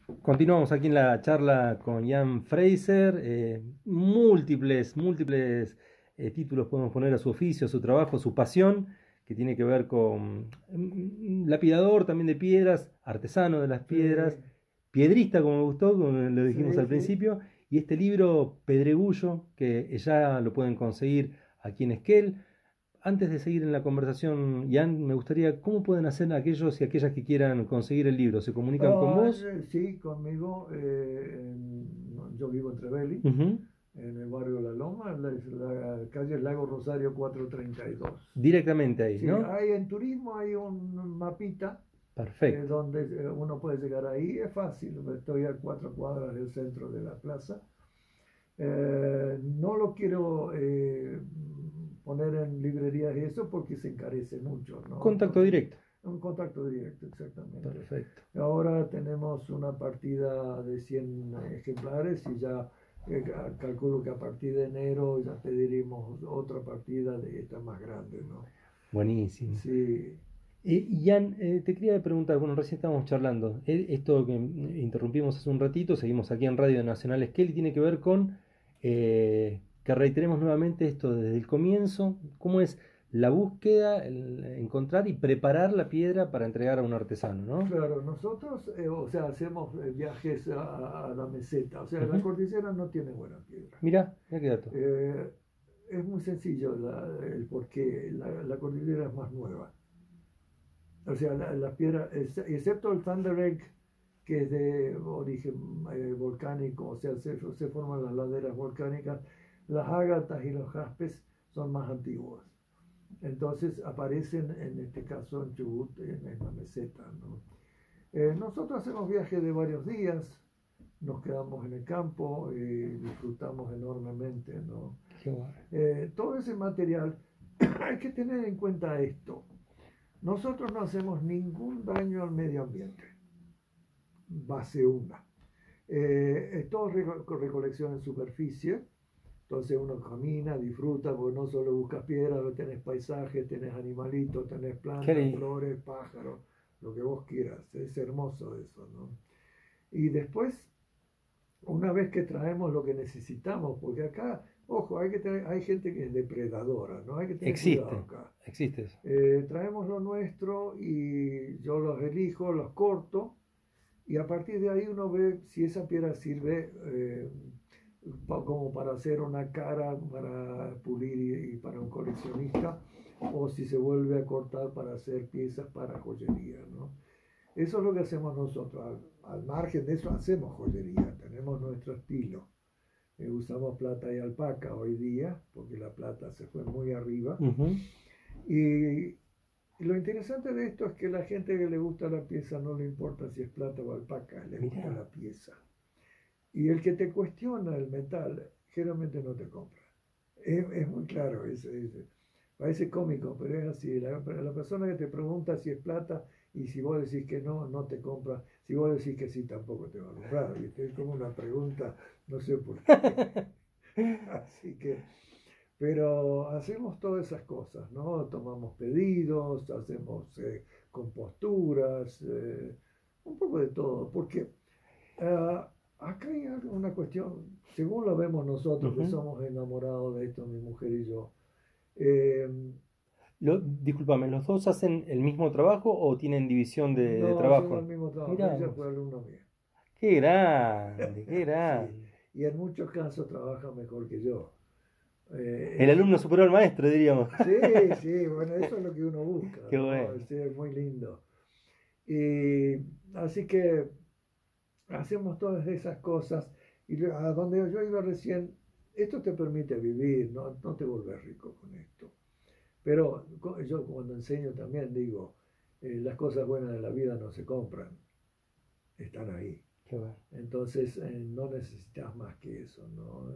Continuamos aquí en la charla con Ian Fraser. Múltiples títulos podemos poner a su oficio, a su trabajo, a su pasión, que tiene que ver con lapidador también de piedras, artesano de las Sí, piedras, piedrista, como me gustó, como lo dijimos sí, al sí. principio, y este libro Pedregullo, que ya lo pueden conseguir aquí en Esquel. Antes de seguir en la conversación, Ian, me gustaría, ¿cómo pueden hacer aquellos y aquellas que quieran conseguir el libro? ¿Se comunican con vos? Sí, conmigo. Yo vivo en Trevelin, Ujú. en el barrio La Loma, la calle Lago Rosario 432. Directamente ahí, Sí, ¿no? hay en turismo hay un mapita Perfecto. donde uno puede llegar ahí. Es fácil, estoy a 4 cuadras del centro de la plaza. No lo quiero poner en librerías y eso porque se encarece mucho, ¿no? Contacto Entonces, directo. un contacto directo, exactamente. Perfecto. Ahora tenemos una partida de 100 ejemplares y ya calculo que a partir de enero ya pediremos otra partida de esta más grande, ¿no? Buenísimo. Sí, Ian, te quería preguntar, bueno, recién estábamos charlando, esto que interrumpimos hace un ratito, seguimos aquí en Radio Nacional Esquel y tiene que ver con que reiteremos nuevamente esto desde el comienzo, cómo es la búsqueda, el encontrar y preparar la piedra para entregar a un artesano, ¿no? claro, nosotros, o sea, hacemos viajes a la meseta, o sea, la Ujú. cordillera no tiene buena piedra. Mirá qué dato. Eh, es muy sencillo el por qué la cordillera es más nueva. O sea, la piedra, excepto el Thunder Egg, que es de origen volcánico, o sea, se forman las laderas volcánicas, las ágatas y los jaspes son más antiguos. Entonces aparecen en este caso en Chubut, en la meseta, ¿no? Nosotros hacemos viajes de varios días, nos quedamos en el campo y disfrutamos enormemente, ¿no? Qué bueno. Todo ese material, hay que tener en cuenta esto. Nosotros no hacemos ningún daño al medio ambiente, base una. Es todo recolección en superficie, entonces uno camina, disfruta, porque no solo buscas piedras, tenés paisajes, tenés animalitos, tenés Qué plantas, lindo. flores, pájaros, lo que vos quieras. Es hermoso eso, ¿no? Y después, una vez que traemos lo que necesitamos, porque acá, ojo, hay gente que es depredadora, ¿no? Hay que tener cuidado Existe, acá. existe eso. Traemos lo nuestro y yo los elijo, los corto y a partir de ahí uno ve si esa piedra sirve como para hacer una cara, para pulir y para un coleccionista, o si se vuelve a cortar para hacer piezas para joyería, ¿no? Eso es lo que hacemos nosotros. Al margen de eso hacemos joyería, tenemos nuestro estilo. Usamos plata y alpaca hoy día, porque la plata se fue muy arriba. Ujú. Y lo interesante de esto es que la gente que le gusta la pieza no le importa si es plata o alpaca, le gusta Mirá. la pieza. Y el que te cuestiona el metal, generalmente no te compra. Es muy claro, parece cómico, pero es así. La persona que te pregunta si es plata y si vos decís que no, no te compra. Si vos decís que sí, tampoco te va a comprar. ¿Viste? Es como una pregunta, no sé por qué. Así que pero hacemos todas esas cosas, ¿no? Tomamos pedidos, hacemos composturas, un poco de todo, porque acá hay una cuestión, según lo vemos nosotros que Ujú. somos enamorados de esto, mi mujer y yo, eh, Discúlpame, ¿los dos hacen el mismo trabajo o tienen división de no hacemos trabajo? el mismo trabajo, Mirá ella vos. fue alumna mía. Qué grande, qué Sí, grande. y en muchos casos trabaja mejor que yo. El Es, alumno superó al maestro, diríamos. sí, sí, bueno, eso es lo que uno busca, Qué ¿no? bueno. Sí, es muy lindo. Y así que hacemos todas esas cosas y a donde yo iba recién, esto te permite vivir, no, no te vuelves rico con esto. Pero yo cuando enseño también digo, las cosas buenas de la vida no se compran, están ahí. Qué bueno. Entonces no necesitas más que eso, ¿no?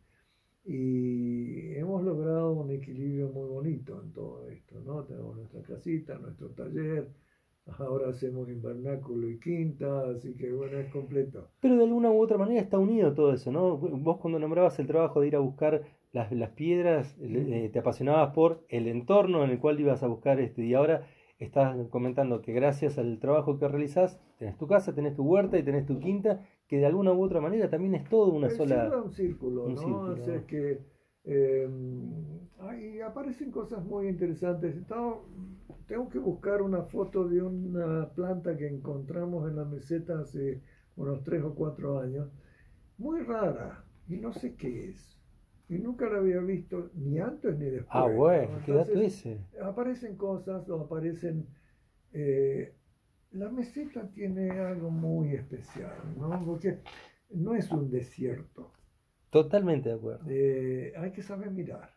Y hemos logrado un equilibrio muy bonito en todo esto, ¿no? Tenemos nuestra casita, nuestro taller, ahora hacemos invernáculo y quinta, así que bueno, es completo. Pero de alguna u otra manera está unido todo eso, ¿no? Vos cuando nombrabas el trabajo de ir a buscar las piedras, Mm. te apasionabas por el entorno en el cual ibas a buscar y ahora estás comentando que gracias al trabajo que realizás, tenés tu casa, tenés tu huerta y tenés tu quinta, que de alguna u otra manera también es todo una El círculo sola, es un círculo, un ¿no? O sea, círculo. es que eh, ahí aparecen cosas muy interesantes. Tengo que buscar una foto de una planta que encontramos en la meseta hace unos 3 o 4 años, muy rara, y no sé qué es. Y nunca la había visto ni antes ni Ah, después, ¿no? bueno, qué dato Entonces, ese. aparecen cosas o aparecen... eh, la meseta tiene algo muy especial, ¿no? Porque no es un desierto. Totalmente de acuerdo. Hay que saber mirar.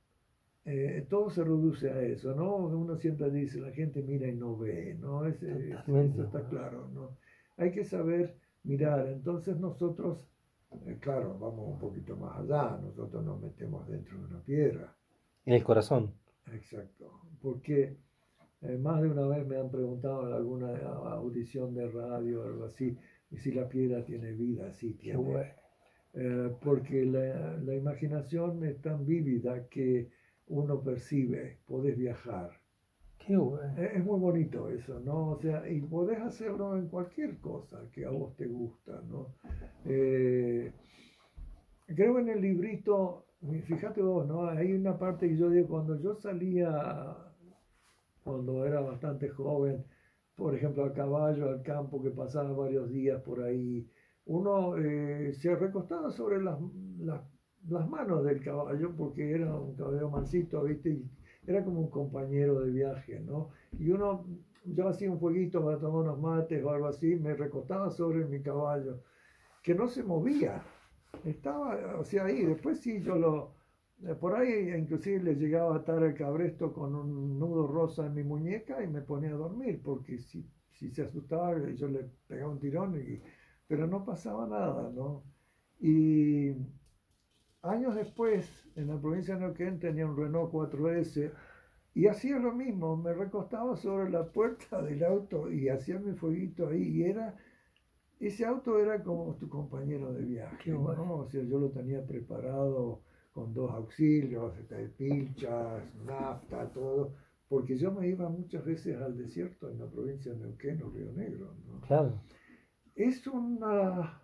Todo se reduce a eso, ¿no? Uno siempre dice, la gente mira y no ve, ¿no? Totalmente Eso de está acuerdo. claro, ¿no? Hay que saber mirar. Entonces nosotros, claro, vamos un poquito más allá, nosotros nos metemos dentro de una piedra. En el corazón. Exacto. Porque más de una vez me han preguntado en alguna audición de radio o algo así, y si la piedra tiene vida, sí Qué tiene. bueno. Porque la imaginación es tan vívida que uno percibe, podés viajar. Qué bueno. Es muy bonito eso, ¿no? O sea, y podés hacerlo en cualquier cosa que a vos te gusta, ¿no? Eh, Creo que en el librito, fíjate vos, ¿no? Hay una parte que yo digo, cuando yo salía, cuando era bastante joven, por ejemplo, a caballo, al campo, que pasaba varios días por ahí, uno se recostaba sobre las, las manos del caballo, porque era un caballo mansito, ¿viste? Y era como un compañero de viaje, ¿no? Y uno, yo hacía un fueguito para tomar unos mates o algo así, me recostaba sobre mi caballo, que no se movía, estaba, o sea, ahí, después sí yo por ahí inclusive le llegaba a atar el cabresto con un nudo rosa en mi muñeca y me ponía a dormir, porque si se asustaba yo le pegaba un tirón, pero no pasaba nada, ¿no? Y años después, en la provincia de Neuquén tenía un Renault 4S y hacía lo mismo, me recostaba sobre la puerta del auto y hacía mi fueguito ahí y ese auto era como tu compañero de Qué viaje, bueno. ¿no? O sea, yo lo tenía preparado con dos auxilios, pilchas, nafta, todo, porque yo me iba muchas veces al desierto en la provincia de Neuquén o Río Negro, ¿no? Claro. Es una...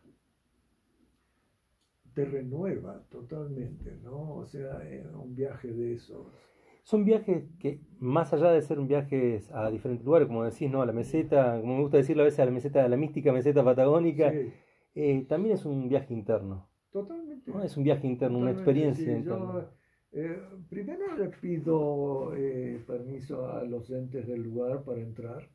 te renueva totalmente, ¿no? O sea, un viaje de esos. Son viajes que, más allá de ser un viaje a diferentes lugares, como decís, ¿no? A la meseta, como me gusta decirlo a veces, a la meseta, a la mística meseta patagónica, Sí, también es un viaje interno, ¿no? totalmente, Es un viaje interno, una totalmente, experiencia sí. Yo interna. primero le pido permiso a los entes del lugar para entrar.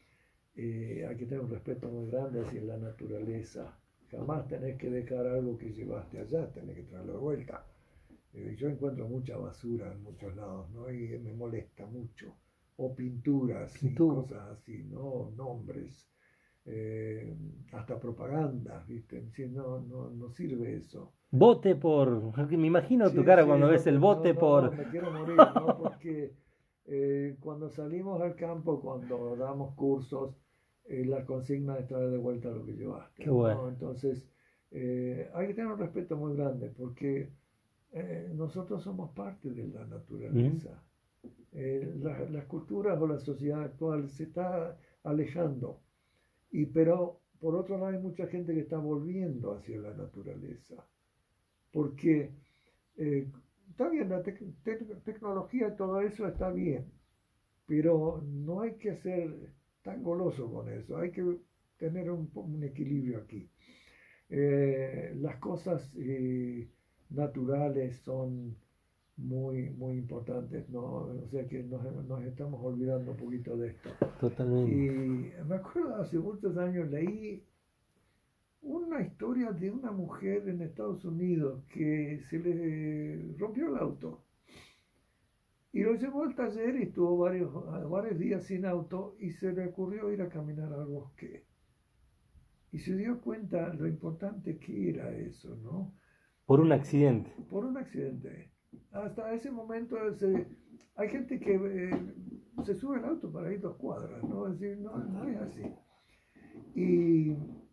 Hay que tener un respeto muy grande hacia la naturaleza. Jamás tenés que dejar algo que llevaste allá, tenés que traerlo de vuelta. Yo encuentro mucha basura en muchos lados, ¿no? Y me molesta mucho. O pinturas y Pintura. cosas así, ¿no? Nombres, eh, hasta propagandas, ¿viste? Sí, no sirve eso. Bote por. Me imagino tu Sí, cara sí, cuando ves el no, bote no, no, por. me quiero morir, ¿no? Porque cuando salimos al campo, cuando damos cursos, la consigna es traer de vuelta lo que llevaste, Qué bueno. ¿no? Entonces, hay que tener un respeto muy grande porque nosotros somos parte de la ¿Mm? naturaleza. Las culturas o la sociedad actual se está alejando, pero por otro lado hay mucha gente que está volviendo hacia la naturaleza, porque eh, está bien, la tecnología y todo eso está bien, pero no hay que ser tan goloso con eso, hay que tener un equilibrio aquí. Las cosas naturales son muy importantes, ¿no? O sea que nos estamos olvidando un poquito de esto. Totalmente. Y me acuerdo hace muchos años leí una historia de una mujer en Estados Unidos que se le rompió el auto y lo llevó al taller y estuvo varios días sin auto y se le ocurrió ir a caminar al bosque. Y se dio cuenta lo importante que era eso, ¿no? Por un accidente. Por un accidente. Hasta ese momento hay gente que se sube al auto para ir 2 cuadras, ¿no? Es decir, no es así. Y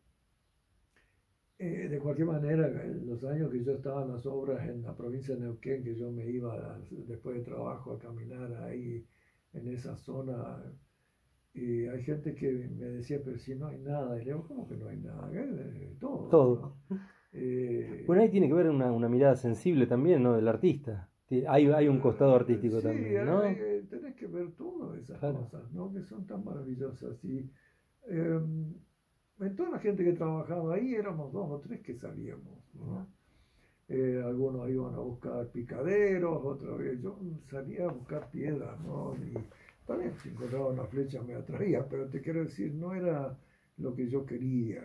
de cualquier manera, en los años que yo estaba en las obras en la provincia de Neuquén, que yo me iba después de trabajo a caminar ahí en esa zona, Y hay gente que me decía, pero si no hay nada. Y le digo, ¿cómo que no hay nada? Todo, Todo. ¿no? Eh, Bueno, ahí tiene que ver una mirada sensible también, ¿no? Del artista. Hay un costado artístico sí, también, ¿no? tenés que ver todas esas Claro. cosas, ¿no? Que son tan maravillosas. Y eh, en toda la gente que trabajaba ahí éramos dos o tres que salíamos, ¿no? Algunos iban a buscar picaderos, otros yo salía a buscar piedras, ¿no? Y también si encontraba una flecha me atraía, pero te quiero decir, no era lo que yo quería.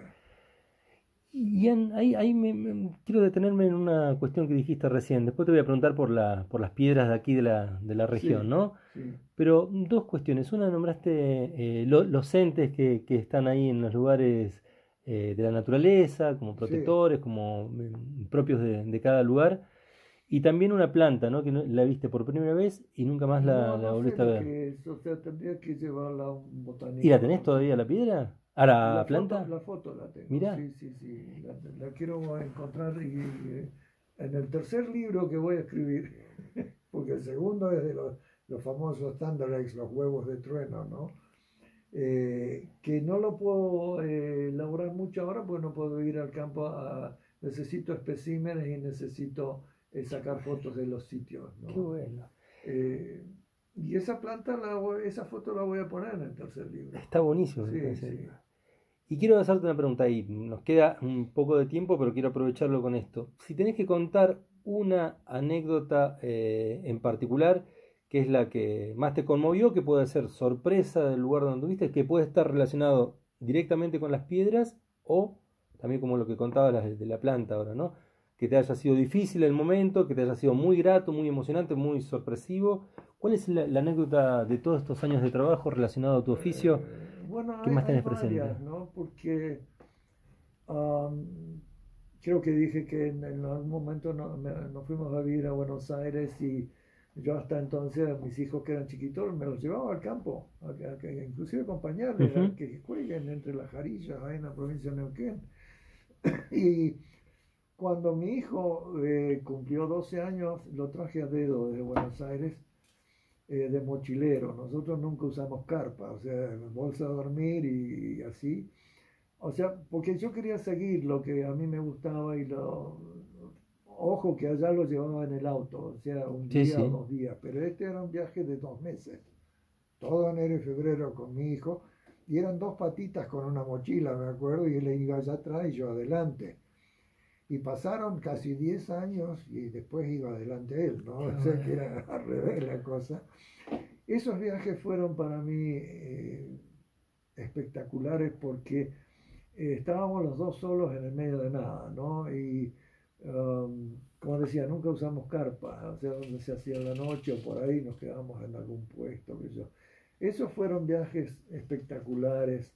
Ahí quiero detenerme en una cuestión que dijiste recién. Después te voy a preguntar por las piedras de aquí de la región, Sí, ¿no? sí, Pero dos cuestiones. Una, nombraste los entes que están ahí en los lugares de la naturaleza, como sí. protectores, como propios de cada lugar. Y también una planta, ¿no? Que la viste por primera vez y nunca más No, la no sé volviste a lo ver. que es, o sea, tendría que llevarla a un ¿Y la botánico, tenés no sé. todavía la piedra? ¿A la planta? La foto la tengo, Mirá. sí, sí, sí, la quiero encontrar y en el tercer libro que voy a escribir, porque el segundo es de los famosos Thunder Eggs, los huevos de trueno, ¿no? Que no lo puedo elaborar mucho ahora porque no puedo ir al campo, necesito especímenes y necesito sacar fotos de los sitios, Qué ¿no? bueno. Eh, y esa planta, esa foto la voy a poner en el tercer libro. Está buenísimo, me Sí, parece. sí. Y quiero hacerte una pregunta ahí. Nos queda un poco de tiempo, pero quiero aprovecharlo con esto. Si tenés que contar una anécdota en particular, que es la que más te conmovió, que puede ser sorpresa del lugar donde estuviste, que puede estar relacionado directamente con las piedras o también como lo que contabas de la planta ahora, ¿no? Que te haya sido difícil el momento, que te haya sido muy grato, muy emocionante, muy sorpresivo. ¿Cuál es la anécdota de todos estos años de trabajo relacionado a tu oficio Bueno, que más hay tenés presente? varias, ¿no? Porque am, creo que dije que en algún momento nos fuimos a vivir a Buenos Aires y yo hasta entonces a mis hijos que eran chiquitos me los llevaba al campo, inclusive acompañarles a Ujú. que jueguen entre las jarillas ahí en la provincia de Neuquén. Y cuando mi hijo cumplió 12 años, lo traje a dedo desde Buenos Aires de mochilero. Nosotros nunca usamos carpa, o sea, bolsa de dormir y así. O sea, porque yo quería seguir lo que a mí me gustaba y ojo que allá lo llevaba en el auto, o sea, un Sí, día o sí. 2 días, pero este era un viaje de 2 meses, todo enero y febrero con mi hijo, y eran dos patitas con una mochila, me acuerdo, y él iba allá atrás y yo adelante. Y pasaron casi 10 años y después iba adelante él, ¿no? Qué O sea que bueno. era al revés la cosa. Esos viajes fueron para mí espectaculares porque estábamos los dos solos en el medio de nada, ¿no? Y como decía, nunca usamos carpa, o sea, donde se hacía la noche o por ahí nos quedábamos en algún puesto, que yo. Esos fueron viajes espectaculares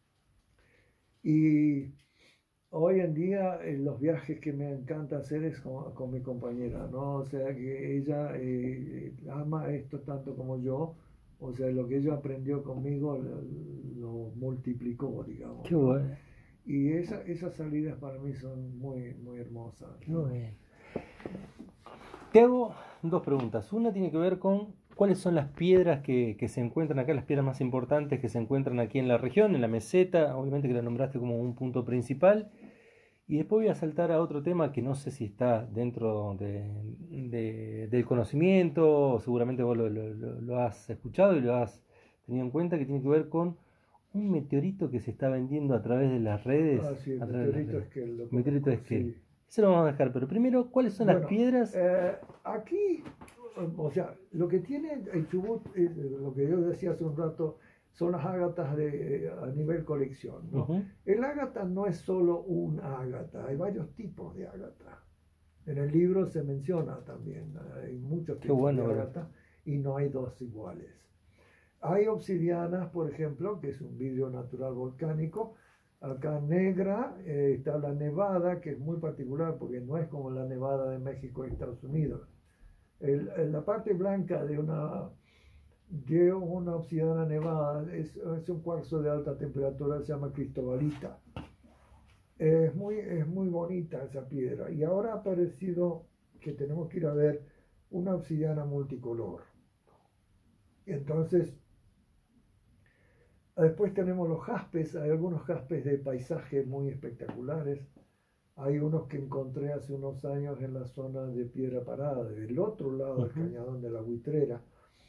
y hoy en día los viajes que me encanta hacer es con mi compañera, ¿no? O sea, que ella ama esto tanto como yo, o sea, lo que ella aprendió conmigo lo multiplicó, digamos, Qué ¿no? bueno. Y esas salidas para mí son muy, muy hermosas, Qué ¿no? bueno. Te hago dos preguntas. Una tiene que ver con cuáles son las piedras que se encuentran acá, las piedras más importantes que se encuentran aquí en la región, en la meseta, obviamente que la nombraste como un punto principal. Y después voy a saltar a otro tema que no sé si está dentro del conocimiento, o seguramente vos lo has escuchado y lo has tenido en cuenta, que tiene que ver con un meteorito que se está vendiendo a través de las redes. Ah, sí, el A través de las meteorito redes. es que lo Meteorito conozco, Esquel. sí. Eso lo vamos a dejar, pero primero, ¿cuáles son las Bueno, piedras? aquí, o sea, lo que tiene el Chubut, lo que yo decía hace un rato, son las ágatas a nivel colección, ¿no? Ujú. El ágata no es solo un ágata, hay varios tipos de ágata. En el libro se menciona también, hay muchos Qué tipos de bueno, bro. ágata y no hay dos iguales. Hay obsidianas, por ejemplo, que es un vidrio natural volcánico. Acá negra está la nevada, que es muy particular porque no es como la nevada de México y Estados Unidos. La parte blanca de una obsidiana nevada es un cuarzo de alta temperatura, se llama cristobalita. Es muy bonita esa piedra. Y ahora ha aparecido que tenemos que ir a ver una obsidiana multicolor. Entonces, Después tenemos los jaspes, hay algunos jaspes de paisaje muy espectaculares. Hay unos que encontré hace unos años en la zona de Piedra Parada, del otro lado del cañadón de la Buitrera.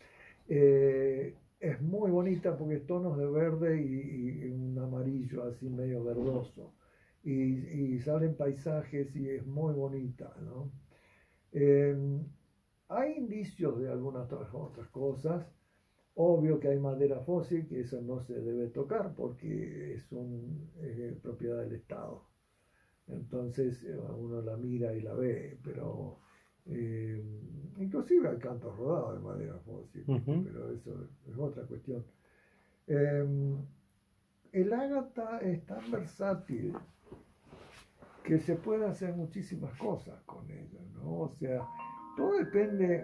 Es muy bonita porque es tonos de verde y un amarillo así medio verdoso. Y salen paisajes y es muy bonita, ¿no? Eh, Hay indicios de algunas otras cosas. Obvio que hay madera fósil, que eso no se debe tocar porque es propiedad del Estado. Entonces uno la mira y la ve, pero eh, inclusive hay cantos rodados de madera fósil, pero eso es otra cuestión. Eh, el ágata es tan versátil que se puede hacer muchísimas cosas con ella, ¿no? O sea, todo depende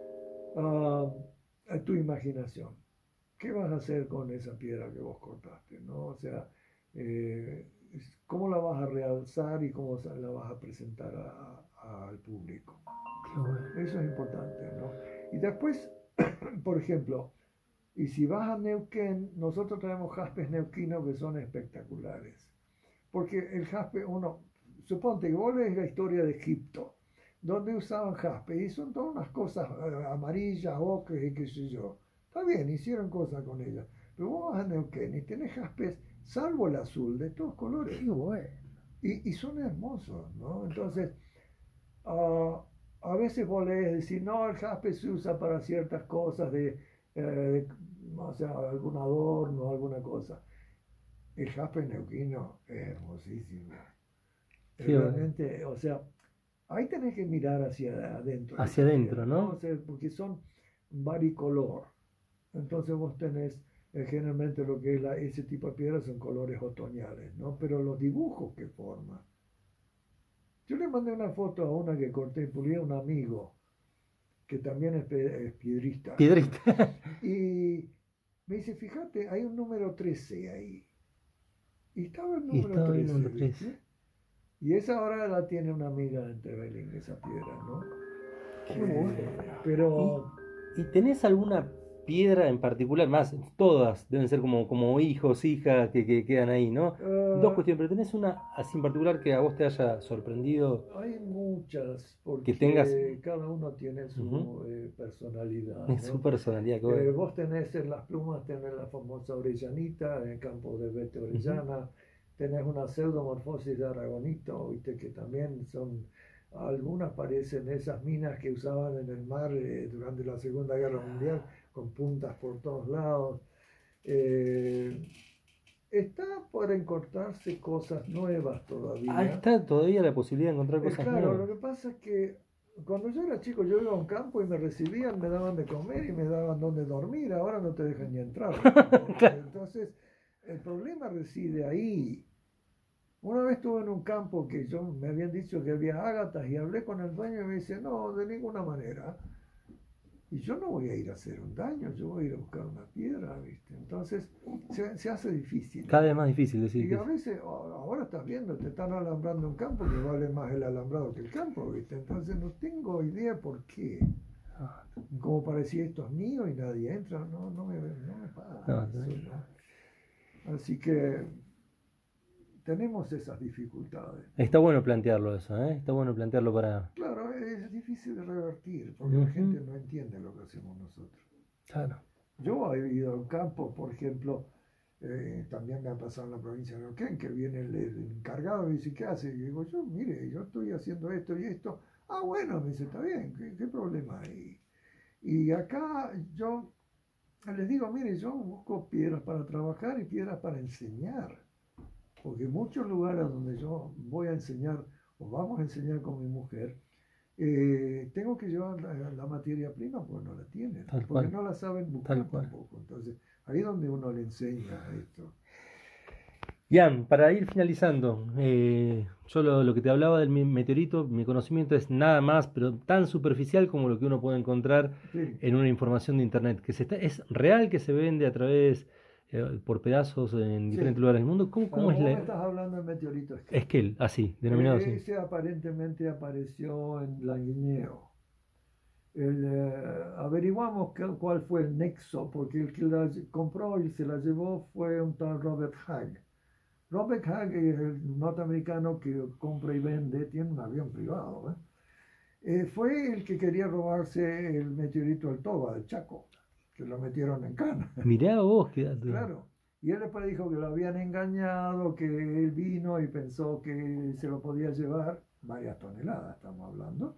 de tu imaginación. ¿Qué vas a hacer con esa piedra que vos cortaste, ¿no? O sea, cómo la vas a realzar y cómo la vas a presentar al público. Eso es importante, ¿no? Y después, por ejemplo, y si vas a Neuquén, nosotros traemos jaspes neuquinos que son espectaculares. Porque el jaspe, suponte que vos lees la historia de Egipto, donde usaban jaspe, y son todas unas cosas amarillas, ocres y qué sé yo. Está bien, hicieron cosas con ellas. Pero vos vas a Neuquén y tenés jaspes, salvo el azul, de todos colores. Qué bueno. Y son hermosos, ¿no? Entonces, a veces vos lees decir, no, el jaspe se usa para ciertas cosas o sea, algún adorno, alguna cosa. El jaspe neuquino es hermosísimo. Realmente, o sea, ahí tenés que mirar hacia adentro. Hacia adentro, ¿no? O sea, porque son varicolor. Entonces vos tenés generalmente lo que es ese tipo de piedras son colores otoñales, ¿no? Pero los dibujos que forman. Yo le mandé una foto a una que corté y pulí a un amigo, que también es piedrista. Piedrista. Y me dice, fíjate, hay un número 13 ahí. Y estaba el número 13. Y esa ahora la tiene una amiga en Trevelin, esa piedra, ¿no? Qué bueno. Pero... ¿Y tenés alguna piedra en particular? Más, todas deben ser como hijos, hijas que quedan ahí, ¿no? Dos cuestiones, pero ¿tenés una así en particular que a vos te haya sorprendido? Hay muchas, porque que tengas... cada uno tiene su personalidad, ¿no? Su personalidad. Vos tenés en las plumas, tenés la famosa orellanita, en el campo de Vete Orellana, tenés una pseudomorfosis de aragonito, viste, que también son, algunas parecen esas minas que usaban en el mar durante la Segunda Guerra Mundial, con puntas por todos lados. Está por encontrarse cosas nuevas todavía. Está todavía la posibilidad de encontrar cosas nuevas. Claro, lo que pasa es que cuando yo era chico, yo iba a un campo y me recibían, me daban de comer y me daban donde dormir, ahora no te dejan ni entrar. Claro. Entonces, el problema reside ahí. Una vez estuve en un campo que me habían dicho que había ágatas y hablé con el dueño y me dice, no, de ninguna manera. Y yo no voy a ir a hacer un daño, yo voy a ir a buscar una piedra, ¿viste? Entonces se hace difícil. Cada vez más difícil decir. Y a veces, ahora estás viendo, te están alambrando un campo que vale más el alambrado que el campo, ¿viste? Entonces no tengo idea por qué. Como parecía esto es mío y nadie entra, no me paga. Así que tenemos esas dificultades. Está bueno plantearlo eso, ¿eh? Está bueno plantearlo para... Claro, es difícil de revertir, porque la gente no entiende lo que hacemos nosotros. Claro. Yo he ido a un campo, por ejemplo, también me ha pasado en la provincia de Neuquén, que viene el encargado y dice, ¿qué hace? Y digo, mire, yo estoy haciendo esto y esto. Ah, bueno, me dice, está bien, ¿qué problema hay? Y acá yo les digo, mire, yo busco piedras para trabajar y piedras para enseñar. Porque en muchos lugares donde yo voy a enseñar o vamos a enseñar con mi mujer, tengo que llevar la materia prima porque no la tienen, porque no la saben buscar tampoco. Entonces, ahí es donde uno le enseña esto. Ian, para ir finalizando, yo lo que te hablaba del meteorito, mi conocimiento es nada más, pero tan superficial como lo que uno puede encontrar en una información de internet. Es real que se vende a través... por pedazos en diferentes lugares del mundo. ¿Cómo es me estás hablando del meteorito Esquel? Esquel, así, denominado así. Ese aparentemente apareció en Languineo. Averiguamos cuál fue el nexo, porque el que la compró y se la llevó fue un tal Robert Hagg. Robert Hagg es el norteamericano que compra y vende, tiene un avión privado. Fue el que quería robarse el meteorito del Toba, del Chaco, que lo metieron en cana. Mirá vos, qué dato. Claro. Y él después dijo que lo habían engañado, que él vino y pensó que se lo podía llevar, varias toneladas estamos hablando.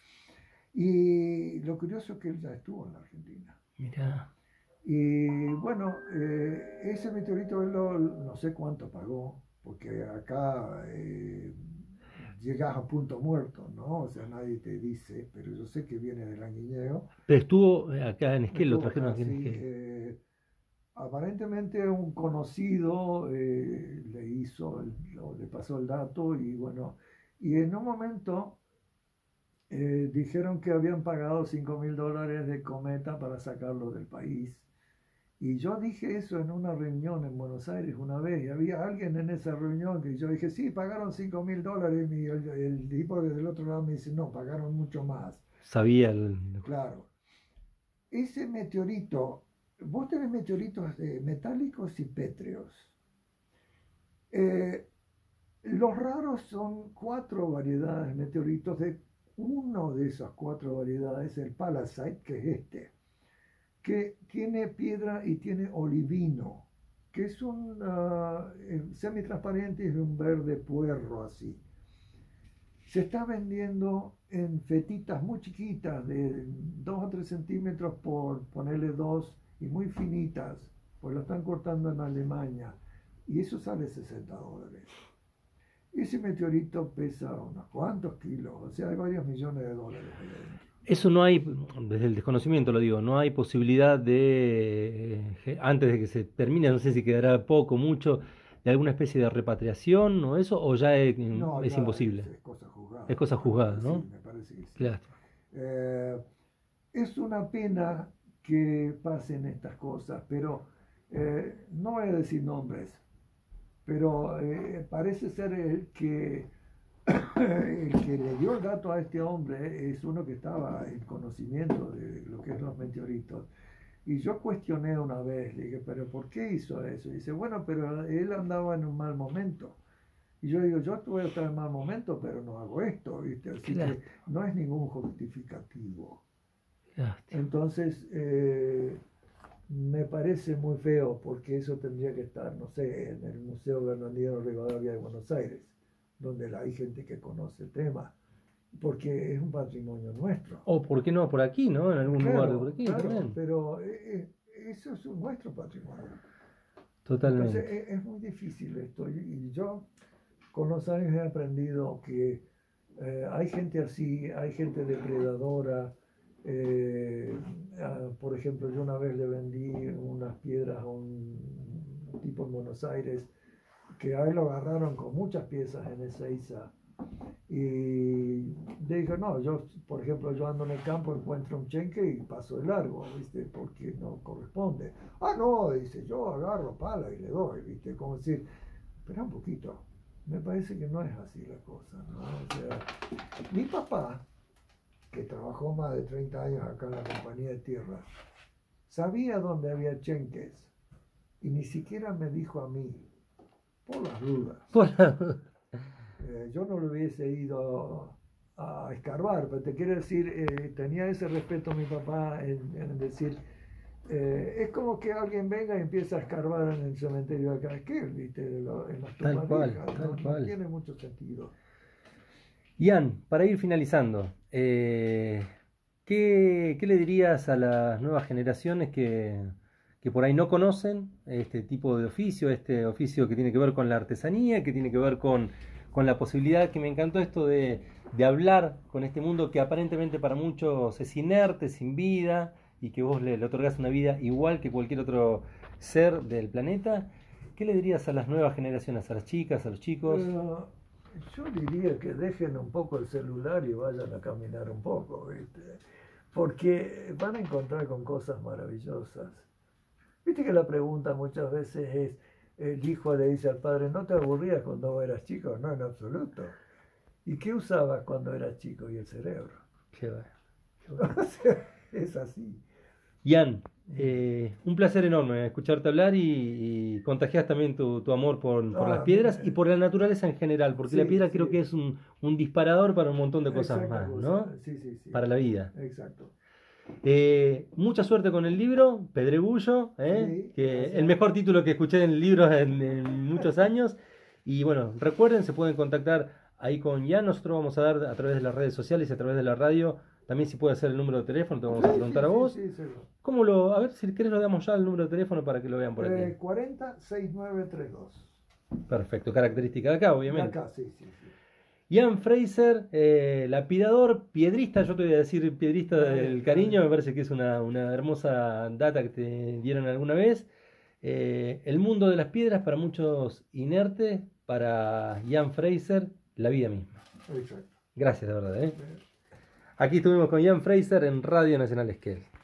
Y lo curioso es que él ya estuvo en la Argentina. Mirá. Y bueno, ese meteorito él no sé cuánto pagó, porque acá llegas a punto muerto, ¿no? O sea, nadie te dice, pero yo sé que viene del Anguiñeo. Pero estuvo acá en Esquel, lo Estuvo trajeron acá, aquí en sí. Esquel. Aparentemente un conocido le pasó el dato y bueno, y en un momento dijeron que habían pagado $5.000 de Cometa para sacarlo del país. Y yo dije eso en una reunión en Buenos Aires una vez, y había alguien en esa reunión que yo dije, sí, pagaron $5.000, y el tipo del otro lado me dice, no, pagaron mucho más. Sabía Claro. Ese meteorito, vos tenés meteoritos metálicos y pétreos. Los raros son 4 variedades de meteoritos. De uno de esas 4 variedades, el Palasite, que es que tiene piedra y tiene olivino, que es un semitransparente y es de un verde puerro así. Se está vendiendo en fetitas muy chiquitas, de 2 o 3 centímetros por ponerle 2, y muy finitas, pues lo están cortando en Alemania, y eso sale $60. Ese meteorito pesa unos cuantos kilos, o sea, hay varios millones de dólares ahí adentro. Eso no hay, desde el desconocimiento lo digo, no hay posibilidad de, antes de que se termine, no sé si quedará poco, mucho, de alguna especie de repatriación o eso, o ya No, es ya imposible. es cosa juzgada. Es cosa juzgada, Sí, ¿no? me parece que Qué sí. lástima. Eh, es una pena que pasen estas cosas, pero no voy a decir nombres, pero parece ser el que le dio el dato a este hombre es uno que estaba en conocimiento de lo que es los meteoritos. Y yo cuestioné una vez, le dije, pero ¿por qué hizo eso? Y dice, bueno, pero él andaba en un mal momento. Y yo digo, yo voy a estar en mal momento, pero no hago esto, ¿viste? Así que no es ningún justificativo. Entonces, me parece muy feo porque eso tendría que estar, no sé, en el Museo Bernardino Rivadavia de Buenos Aires, donde hay gente que conoce el tema, porque es un patrimonio nuestro. O por qué no por aquí, ¿no? En algún lugar de por Claro, aquí claro, también. pero eso es nuestro patrimonio. Totalmente. Entonces, es muy difícil esto. Y yo con los años he aprendido que hay gente así, hay gente depredadora. Por ejemplo, yo una vez le vendí unas piedras a un tipo en Buenos Aires que a él lo agarraron con muchas piezas en Ezeiza. Y le dije, no, yo, por ejemplo, yo ando en el campo, encuentro un chenque y paso de largo, ¿viste? Porque no corresponde. Ah, no, dice, yo agarro pala y le doy, ¿viste? Como decir, espera un poquito, me parece que no es así la cosa, ¿no? O sea, mi papá, que trabajó más de 30 años acá en la compañía de tierra, sabía dónde había chenques y ni siquiera me dijo a mí, por las dudas. Yo no lo hubiese ido a escarbar, pero te quiero decir, tenía ese respeto mi papá en decir, es como que alguien venga y empieza a escarbar en el cementerio de Casquel, ¿viste? En las Tal tumbas cual, viejas, tal no cual. tiene mucho sentido. Ian, para ir finalizando, ¿qué le dirías a las nuevas generaciones que por ahí no conocen este tipo de oficio, este oficio que tiene que ver con la artesanía, que tiene que ver con la posibilidad, que me encantó esto de hablar con este mundo que aparentemente para muchos es inerte, sin vida, y que vos le otorgás una vida igual que cualquier otro ser del planeta? ¿Qué le dirías a las nuevas generaciones, a las chicas, a los chicos? Yo diría que dejen un poco el celular y vayan a caminar un poco, ¿viste? Porque van a encontrar con cosas maravillosas. Viste que la pregunta muchas veces es, el hijo le dice al padre, ¿no te aburrías cuando eras chico? No, en absoluto. ¿Y qué usabas cuando eras chico? Y el cerebro. Qué bueno. O sea, es así. Ian, un placer enorme escucharte hablar y contagias también tu amor por las piedras y por la naturaleza en general, porque la Sí, piedra sí. creo que es un disparador para un montón de cosas Exacta más, cosa. ¿no? Sí, sí, sí. Para la vida. Exacto. Mucha suerte con el libro, Pedregullo, Sí, que gracias. el mejor título que escuché en libros en muchos años. Y bueno, recuerden, se pueden contactar ahí con Ian. Nosotros vamos a dar a través de las redes sociales y a través de la radio. También si puede hacer el número de teléfono, te vamos a preguntar a vos. Sí, seguro. A ver si querés lo damos ya el número de teléfono para que lo vean por aquí. 40 6932. Perfecto, característica de acá, De obviamente. acá, sí, sí, sí. Ian Fraser, lapidador, piedrista, yo te voy a decir piedrista del cariño, me parece que es una hermosa data que te dieron alguna vez. El mundo de las piedras para muchos inerte, para Ian Fraser, la vida misma. Exacto. Gracias de verdad. Aquí estuvimos con Ian Fraser en Radio Nacional Esquel.